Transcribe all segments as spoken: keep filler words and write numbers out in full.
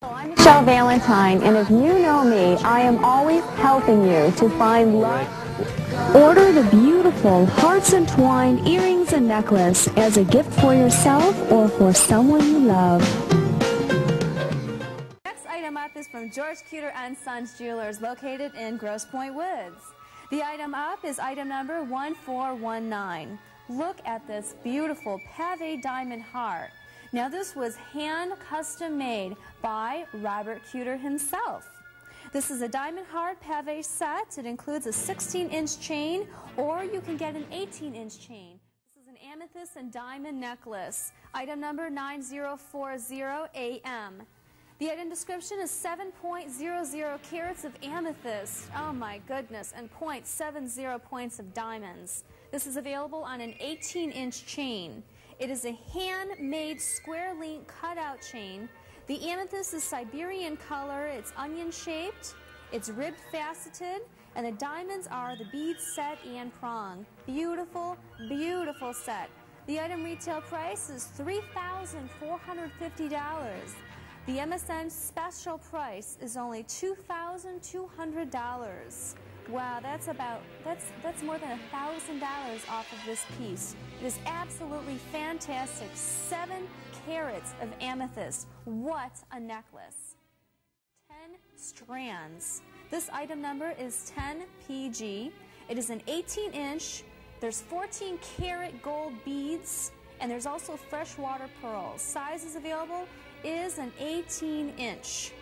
I'm Michelle Valentine, and if you know me, I am always helping you to find love. Order the beautiful hearts entwined earrings and necklace as a gift for yourself or for someone you love. Next item up is from George Cuter and Sons Jewelers, located in Grosse Pointe Woods. The item up is item number one four one nine. Look at this beautiful pavé diamond heart. Now this was hand custom made by Robert Cuter himself. This is a diamond heart pavé set. It includes a sixteen inch chain, or you can get an eighteen inch chain. This is an amethyst and diamond necklace. Item number nine zero four zero A M. The item description is seven point zero zero carats of amethyst. Oh my goodness, and zero point seven zero points of diamonds. This is available on an eighteen inch chain. It is a handmade square link cutout chain. The amethyst is Siberian color, it's onion shaped, it's ribbed faceted, and the diamonds are the bead set and prong. Beautiful, beautiful set. The item retail price is three thousand four hundred fifty dollars. The M S N special price is only two thousand two hundred dollars. Wow, that's about, that's, that's more than one thousand dollars off of this piece. It is absolutely fantastic. Seven carats of amethyst. What a necklace. ten strands. This item number is ten P G. It is an eighteen inch. There's fourteen karat gold beads, and there's also freshwater pearls. Size is available is an eighteen inch.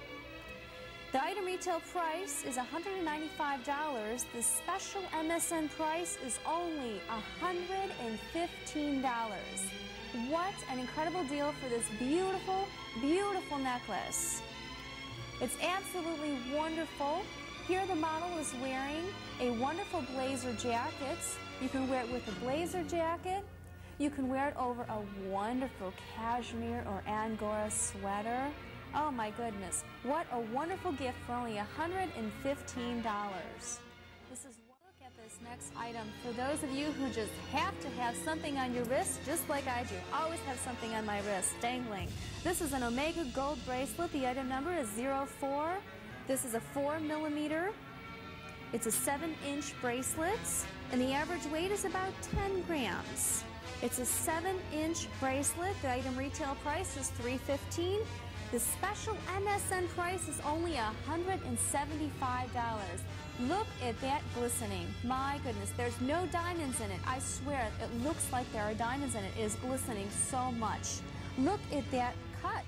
The item retail price is one hundred ninety-five dollars. The special M S N price is only one hundred fifteen dollars. What an incredible deal for this beautiful, beautiful necklace. It's absolutely wonderful. Here the model is wearing a wonderful blazer jacket. You can wear it with a blazer jacket. You can wear it over a wonderful cashmere or Angora sweater. Oh my goodness, what a wonderful gift for only one hundred fifteen dollars. This is, look at this next item. For those of you who just have to have something on your wrist, just like I do, always have something on my wrist, dangling. This is an Omega gold bracelet. The item number is zero four. This is a four millimeter. It's a seven inch bracelet, and the average weight is about ten grams. It's a seven inch bracelet. The item retail price is three hundred fifteen dollars. The special M S N price is only one hundred seventy-five dollars. Look at that glistening. My goodness, there's no diamonds in it. I swear, it looks like there are diamonds in it. It is glistening so much. Look at that cut.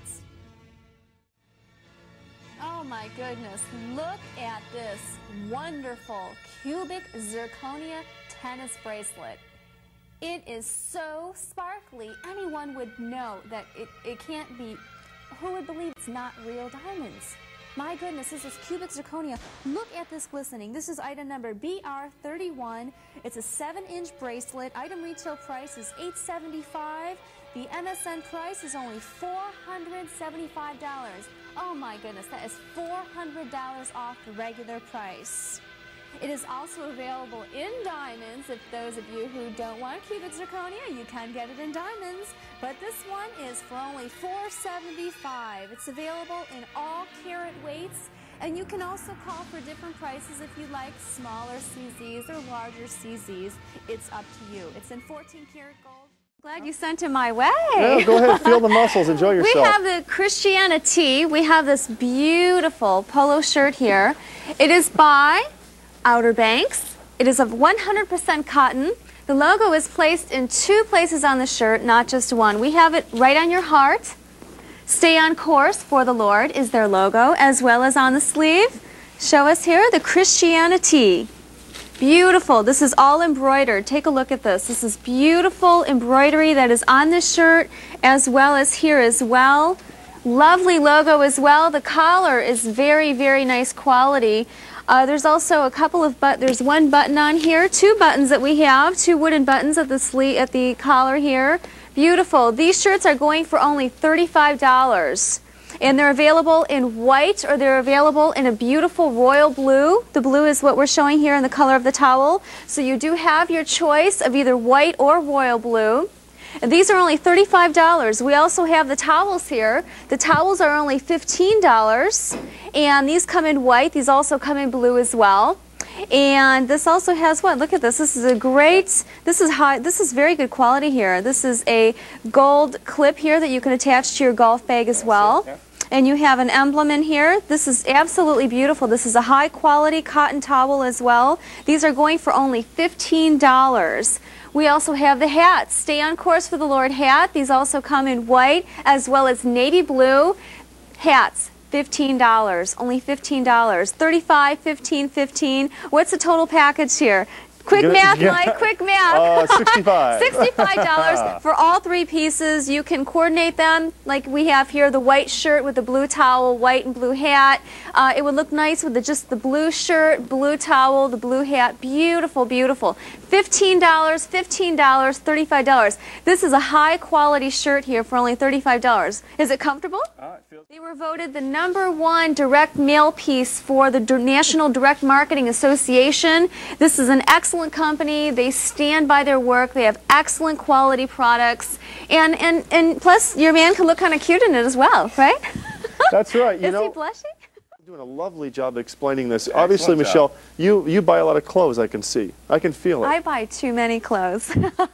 Oh my goodness, look at this wonderful cubic zirconia tennis bracelet. It is so sparkly, anyone would know that it, it can't be. Who would believe it's not real diamonds? My goodness, this is cubic zirconia. Look at this glistening. This is item number B R thirty-one. It's a seven inch bracelet. Item retail price is eight hundred seventy-five dollars. The M S N price is only four hundred seventy-five dollars. Oh my goodness, that is four hundred dollars off the regular price. It is also available in diamonds. If those of you who don't want cubic zirconia, you can get it in diamonds. But this one is for only four hundred seventy-five dollars. It's available in all carat weights. And you can also call for different prices if you like smaller C Zs or larger C Zs. It's up to you. It's in fourteen karat gold. Glad you sent it my way. Yeah, go ahead, feel the muscles, enjoy yourself. We have the Christiana tee. We have this beautiful polo shirt here. It is by Outer Banks. It is of one hundred percent cotton. The logo is placed in two places on the shirt, not just one. We have it right on your heart. Stay on course for the Lord is their logo, as well as on the sleeve. Show us here the Christiana tee. Beautiful. This is all embroidered. Take a look at this. This is beautiful embroidery that is on this shirt, as well as here as well. Lovely logo as well. The collar is very, very nice quality. Uh, there's also a couple of but there's one button on here, two buttons that we have, two wooden buttons at the sleeve at the collar here. Beautiful. These shirts are going for only thirty-five dollars. And they're available in white, or they're available in a beautiful royal blue. The blue is what we're showing here in the color of the towel. So you do have your choice of either white or royal blue. And these are only thirty-five dollars. We also have the towels here. The towels are only fifteen dollars. And these come in white. These also come in blue as well. And this also has what? Look at this. This is a great, this is high, this is very good quality here. This is a gold clip here that you can attach to your golf bag as well. And you have an emblem in here. This is absolutely beautiful. This is a high quality cotton towel as well. These are going for only fifteen dollars. We also have the hats. Stay on course for the Lord hat. These also come in white as well as navy blue hats. fifteen dollars, only fifteen dollars. thirty-five, fifteen, fifteen. What's the total package here? Quick math, yeah. Mike, quick math. Uh, sixty-five. sixty-five dollars for all three pieces. You can coordinate them like we have here, the white shirt with the blue towel, white and blue hat. Uh, it would look nice with the, just the blue shirt, blue towel, the blue hat. Beautiful, beautiful. fifteen dollars, fifteen dollars, thirty-five dollars. This is a high quality shirt here for only thirty-five dollars. Is it comfortable? Uh, it feels They were voted the number one direct mail piece for the D- National Direct Marketing Association. This is an excellent company. They stand by their work. They have excellent quality products. And, and, and plus, your man can look kind of cute in it as well, right? That's right. You Is know, he blushing? you're doing a lovely job explaining this. Obviously, Michelle, you, you buy a lot of clothes, I can see. I can feel it. I buy too many clothes.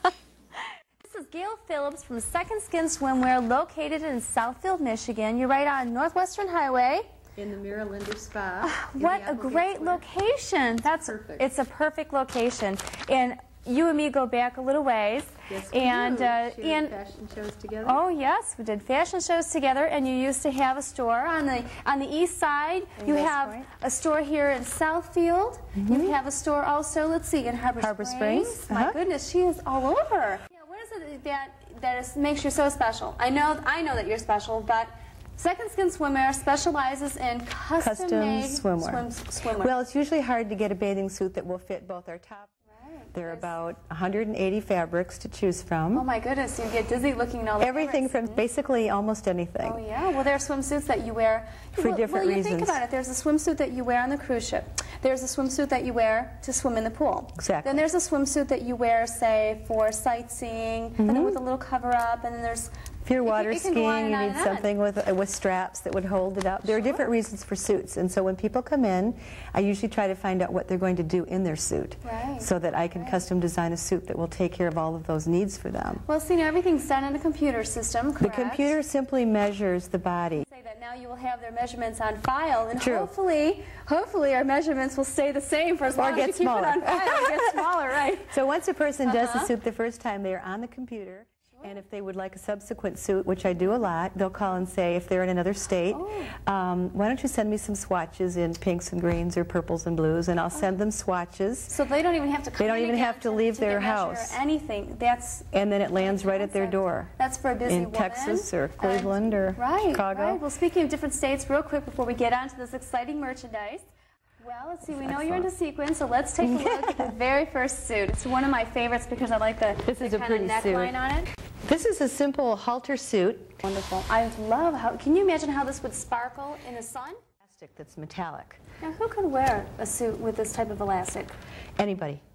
This is Gail Phillips from Second Skin Swimwear, located in Southfield, Michigan. You're right on Northwestern Highway. In the Miralander Spa. What a great location. That's perfect. It's a perfect location. And you and me go back a little ways. Yes, we and do. uh, Shared and fashion shows together. oh yes, we did fashion shows together. And you used to have a store on the on the east side. In you West have Point. a store here in Southfield. Mm-hmm. You have a store also. Let's see, in Harbor, Harbor Springs. Springs, My uh-huh. goodness, she is all over. Yeah, what is it that that is, makes you so special? I know I know that you're special, but Second Skin Swimwear specializes in Custom custom-made swimwear. swim, swimwear. Well, it's usually hard to get a bathing suit that will fit both our top. Right. There are about one hundred eighty fabrics to choose from. Oh my goodness, you get dizzy looking at all the Everything fabrics. from basically almost anything. Oh yeah, well there are swimsuits that you wear For well, different well, you reasons. think about it. There's a swimsuit that you wear on the cruise ship. There's a swimsuit that you wear to swim in the pool. Exactly. Then there's a swimsuit that you wear, say, for sightseeing, and then with a little cover up, and then there's If you're water it can go on skiing, and you on need and on. something with uh, with straps that would hold it up. There are different reasons for suits, and so when people come in, I usually try to find out what they're going to do in their suit, Right. so that I can Right. custom design a suit that will take care of all of those needs for them. Well, see, now everything's done in a computer system, correct? The computer simply measures the body. Say that now you will have their measurements on file, and True. hopefully, hopefully our measurements will stay the same for as Or long get as you keep smaller. it on file. Or get smaller, right? So once a person does the Uh-huh. suit the first time, they are on the computer, and if they would like a subsequent suit, which I do a lot, they'll call and say, if they're in another state, Oh. um, why don't you send me some swatches in pinks and greens or purples and blues, and I'll send them swatches, So they don't even have to come They don't in even again have to leave to their get measured house. Or anything. That's and then it lands right at their concept. door. That's for a busy in woman. Texas or And- Cleveland or right, Chicago. Right. Well, speaking of different states, real quick before we get on to this exciting merchandise. Well, let's see. We know you're into sequins, so let's take a look at the very first suit. It's one of my favorites because I like the, This the is a kind pretty of suit. neckline on it. This is a simple halter suit. Wonderful. I love how. Can you imagine how this would sparkle in the sun? Plastic that's metallic. Now, who could wear a suit with this type of elastic? Anybody.